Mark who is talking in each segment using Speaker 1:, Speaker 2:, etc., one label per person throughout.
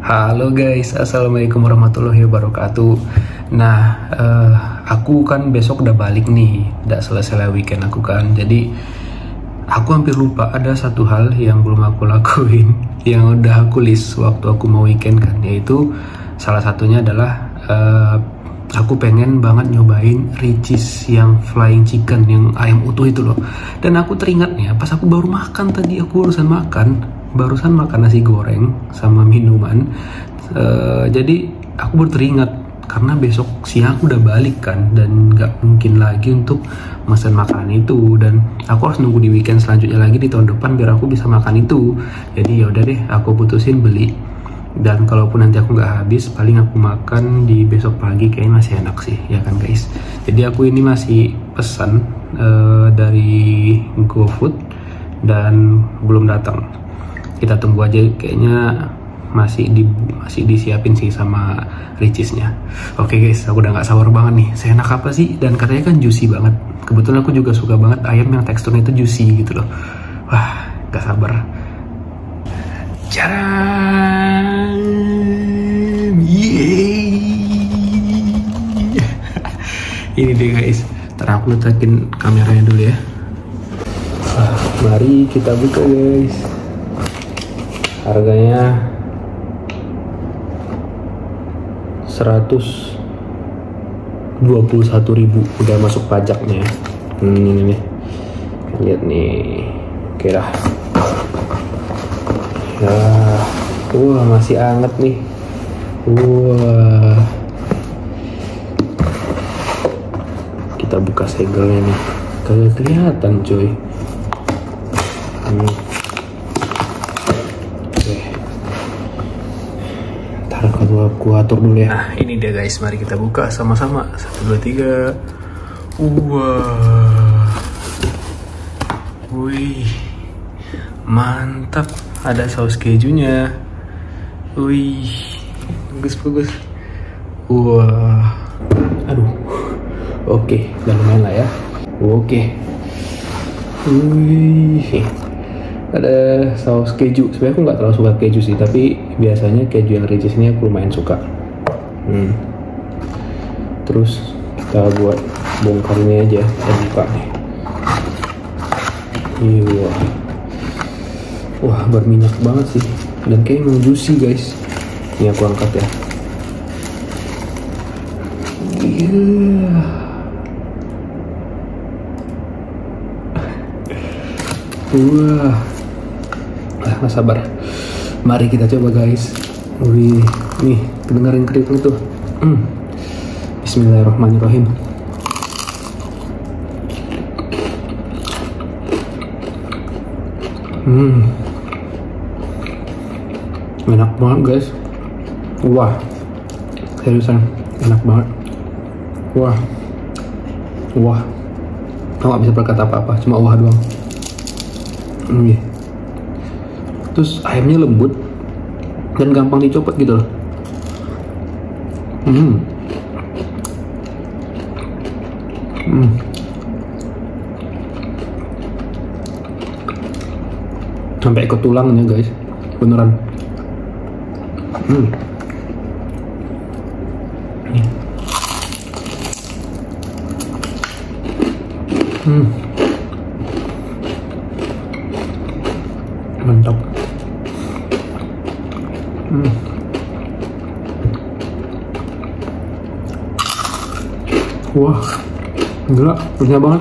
Speaker 1: Halo guys, assalamualaikum warahmatullahi wabarakatuh. Nah, aku kan besok udah balik nih, udah selesai weekend aku kan. Jadi aku hampir lupa ada satu hal yang belum aku lakuin, yang udah aku list waktu aku mau weekend kan, yaitu salah satunya adalah aku pengen banget nyobain Richeese yang flying chicken, yang ayam utuh itu loh. Dan aku teringat nih, pas aku baru makan tadi, aku barusan makan nasi goreng sama minuman. Jadi aku baru teringat karena besok siang aku udah balik kan, dan nggak mungkin lagi untuk pesan makanan itu, dan aku harus nunggu di weekend selanjutnya lagi di tahun depan biar aku bisa makan itu. Jadi yaudah deh, aku putusin beli. Dan kalaupun nanti aku nggak habis, paling aku makan di besok pagi, kayaknya masih enak sih, ya kan guys. Jadi aku ini masih pesan dari GoFood dan belum datang. Kita tunggu aja, kayaknya masih disiapin sih sama Richeese-nya. Oke guys, aku udah nggak sabar banget nih. Seenak apa sih? Dan katanya kan juicy banget. Kebetulan aku juga suka banget ayam yang teksturnya itu juicy gitu loh. Wah, nggak sabar. Caram, yeay. Ini deh guys. Ntar aku letakin kameranya dulu ya. Mari kita buka guys. Harganya 121.000, udah masuk pajaknya. Ini nih, lihat nih, oke dah. Ya, wah masih anget nih. Wah, kita buka segelnya nih, kagak kelihatan coy. Aku atur dulu ya. Nah ini dia guys, mari kita buka sama-sama. 1, 2, 3. Wah, wih, mantap. Ada saus kejunya. Wih, bagus. Wah, aduh. Oke, udah lumayan lah ya. Oke. Wih, ada saus keju. Sebenarnya aku nggak terlalu suka keju sih, tapi biasanya keju yang Richeese ini aku lumayan suka. Terus kita buat bongkar ini aja, kita buka nih. Wah, berminyak banget sih, dan kayak emang juicy guys. Ini aku angkat ya. Wah, nggak sabar. Mari kita coba guys. Wih, nih kedengaran kriuknya tuh. Bismillahirrahmanirrahim. Enak banget guys. Wah, seriusan enak banget. Wah, aku nggak bisa berkata apa-apa, cuma wah doang. Terus ayamnya lembut dan gampang dicopot gitu loh. Sampai ke tulangnya guys, beneran. Mantap. Wah, gila, punya banget.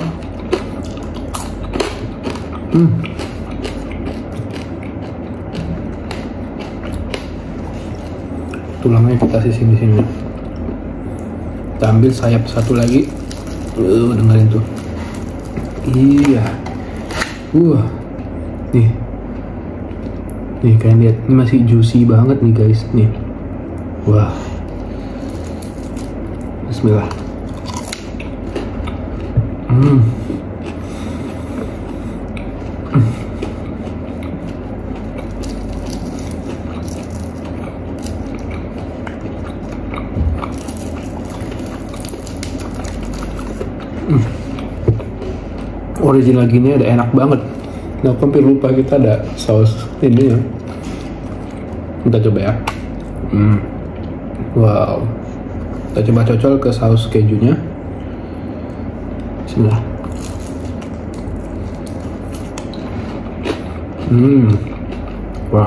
Speaker 1: Tulangnya kita sisih di sini. Kita ambil sayap satu lagi. Dengerin tuh. Iya. Nih kalian lihat, ini masih juicy banget nih guys. Nih. Wah. Bismillah. Original gini ada enak banget. Nah, aku hampir lupa kita ada saus ini ya. Kita coba ya. Wow. Kita coba cocol ke saus kejunya. Bismillah. Wah.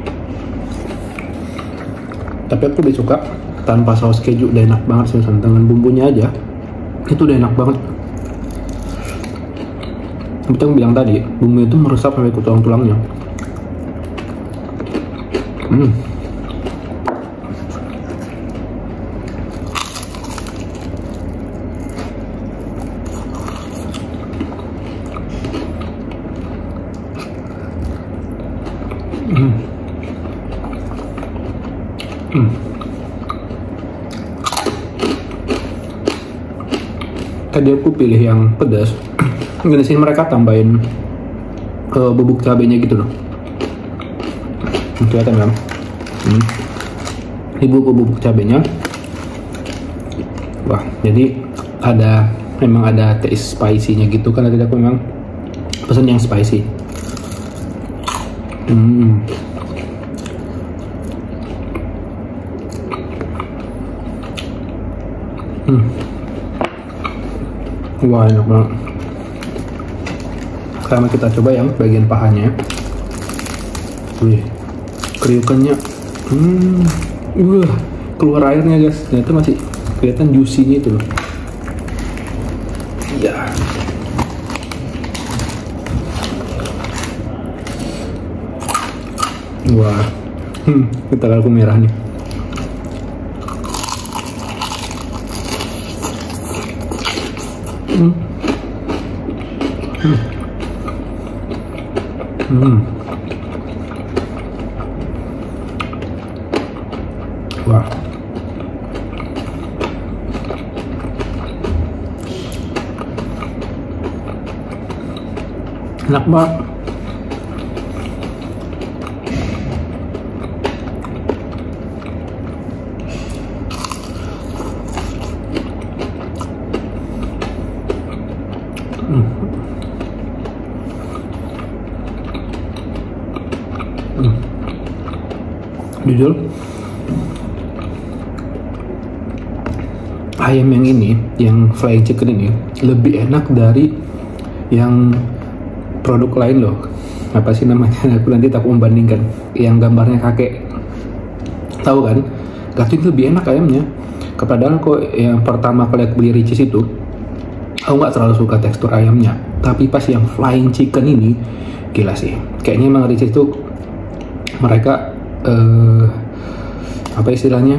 Speaker 1: Tapi aku lebih suka tanpa saus keju, udah enak banget sih, dengan bumbunya aja itu udah enak banget. Seperti yang bilang tadi, bumbu itu meresap sampai ke tulang-tulangnya. Tadi aku pilih yang pedas. Di sini mereka tambahin bubuk cabenya gitu loh. Kelihatan kan? Ini bubuk cabenya. Wah, jadi memang ada taste spicy-nya gitu kan. Tadi aku memang pesan yang spicy. Wah, enak banget. Sekarang kita coba yang bagian pahanya. Wih, kriukannya. Keluar airnya guys. Ternyata masih kelihatan juicy gitu loh. Ya. Wah. Kita kalku merah nih. Wah. Enak banget. Jujur, ayam yang ini, yang flying chicken ini lebih enak dari yang produk lain loh. Apa sih namanya? Aku nanti tak membandingkan. Yang gambarnya kakek, tahu kan? Itu lebih enak ayamnya. Padahal kok yang pertama kali aku beli Ricis itu, aku nggak terlalu suka tekstur ayamnya. Tapi pas yang flying chicken ini, gila sih. Kayaknya emang Ricis itu mereka apa istilahnya,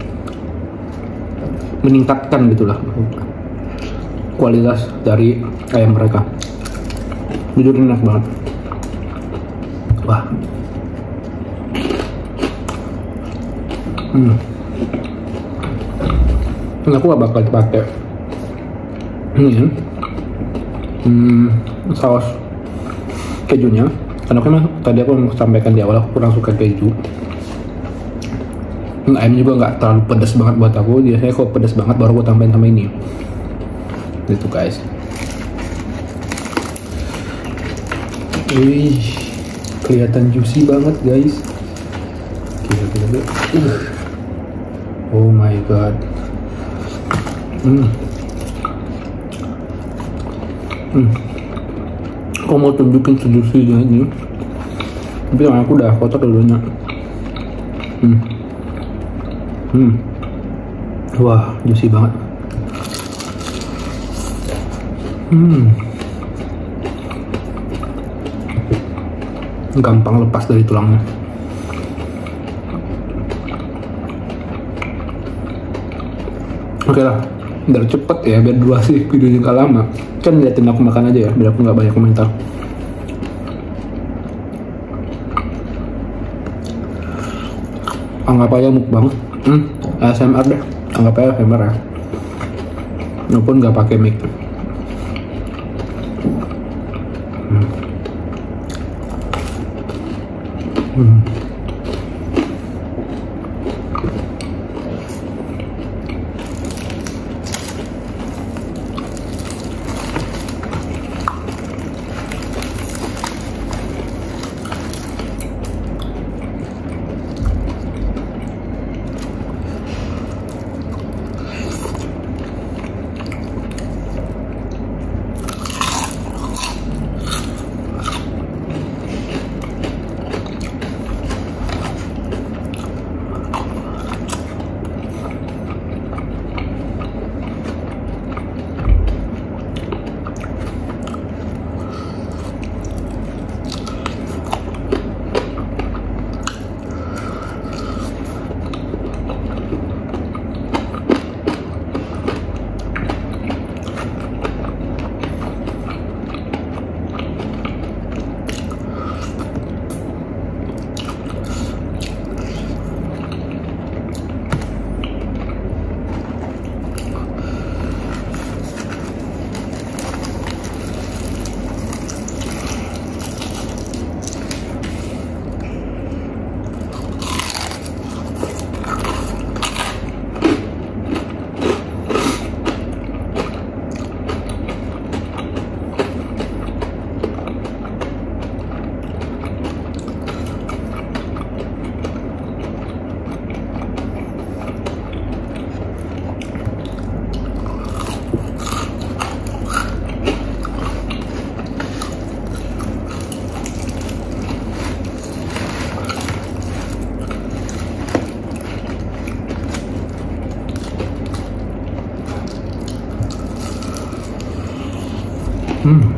Speaker 1: meningkatkan gitulah kualitas dari ayam mereka. Jujur enak banget. Wah. Aku gak bakal pakai ini ya, saus kejunya, karena kan tadi aku sampaikan di awal aku kurang suka keju. Ayam juga nggak terlalu pedas banget buat aku. Biasanya kok pedas banget baru gue tambahin sama ini. Gitu guys. Wih, kelihatan juicy banget guys. Gila. Oh my god. Aku mau tunjukin sejusinya ini, tapi aku udah kotor dulunya. Wah, juicy banget. Gampang lepas dari tulangnya. Oke lah, biar cepet ya, biar durasi videonya gak lama. Kan liatin aku makan aja ya, biar aku gak banyak komentar. Anggap aja mukbang. ASMR deh, anggap aja ASMR ya, walaupun nggak pakai mic. Hmm.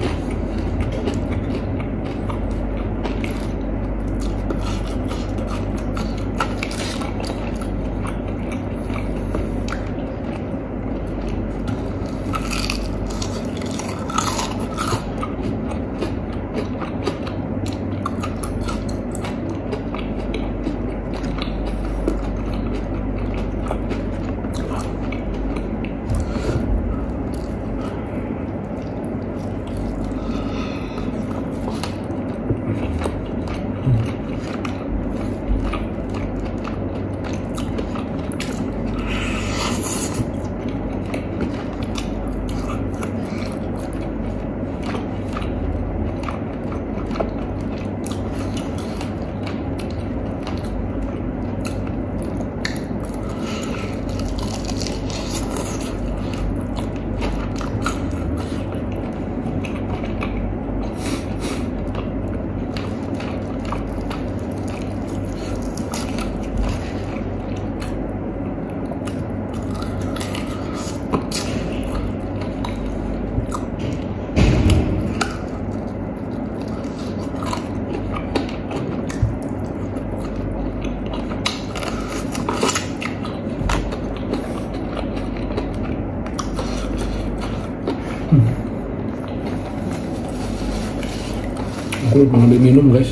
Speaker 1: Aku lupa ngambil minum guys.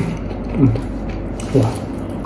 Speaker 1: Wah.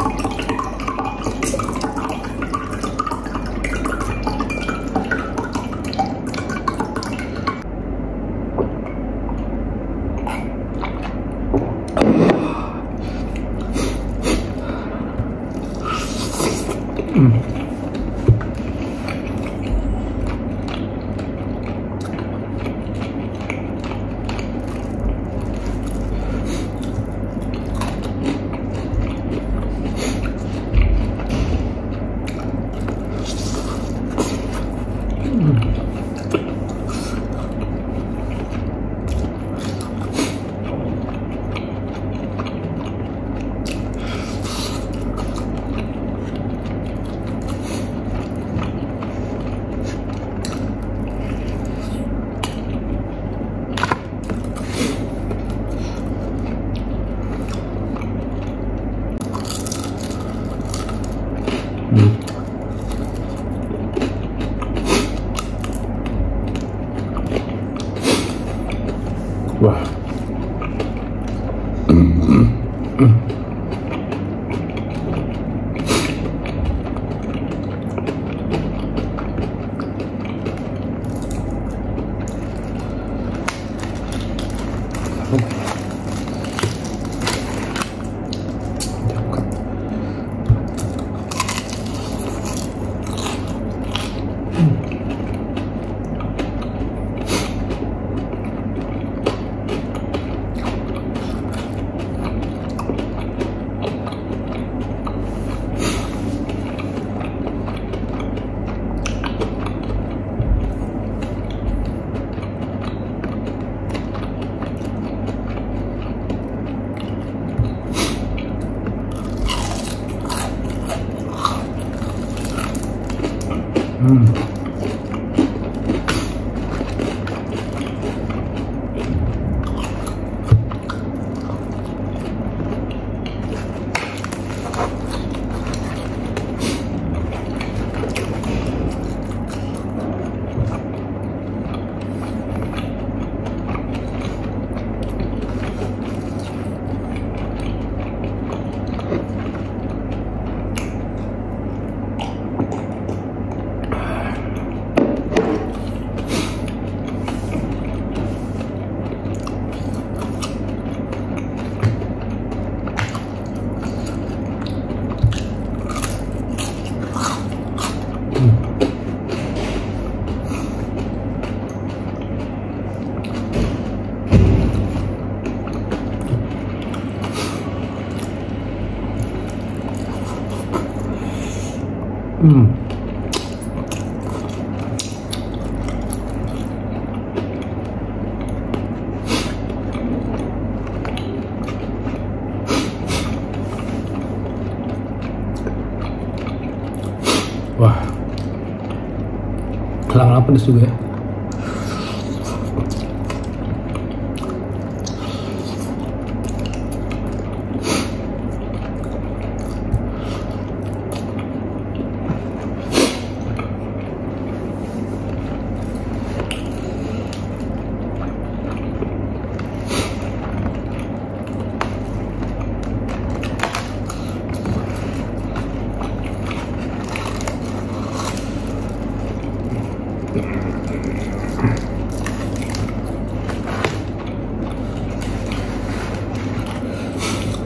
Speaker 1: Wah. Wah, lang-lang pedes juga ya.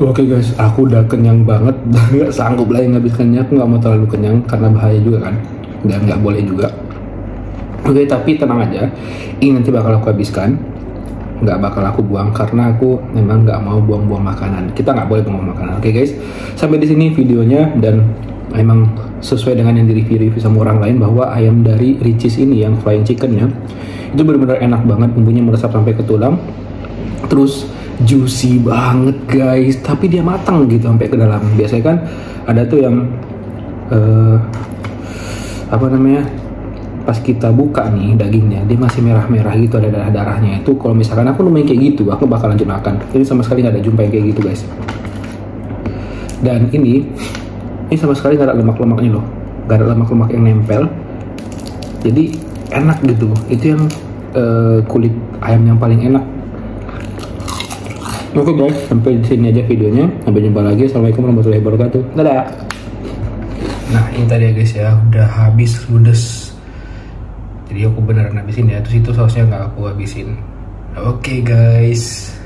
Speaker 1: Oke guys, aku udah kenyang banget, nggak sanggup lagi ngabiskannya. Aku nggak mau terlalu kenyang karena bahaya juga kan, dan nggak boleh juga. Oke, tapi tenang aja, ini nanti bakal aku habiskan, nggak bakal aku buang karena aku memang nggak mau buang-buang makanan. Kita nggak boleh buang makanan. Oke guys, sampai di sini videonya, dan emang sesuai dengan yang di-review sama orang lain bahwa ayam dari Richeese ini yang flying chickennya itu benar-benar enak banget, bumbunya meresap sampai ke tulang, terus juicy banget guys, tapi dia matang gitu sampai ke dalam. Biasanya kan ada tuh yang apa namanya, pas kita buka nih dagingnya dia masih merah-merah gitu, ada darah-darahnya. Itu kalau misalkan aku nemuin kayak gitu, aku bakal lanjut makan. Ini sama sekali nggak ada jumpa yang kayak gitu guys. Dan ini sama sekali nggak ada lemak-lemaknya loh, nggak ada lemak-lemak yang nempel, jadi enak gitu. Itu yang kulit ayam yang paling enak. Oke guys, sampai di sini aja videonya. Sampai jumpa lagi. Assalamualaikum warahmatullahi wabarakatuh. Dadah. Nah ini tadi ya guys ya, udah habis ludes. Jadi aku beneran habisin ya. Terus itu sausnya nggak aku habisin. Oke guys.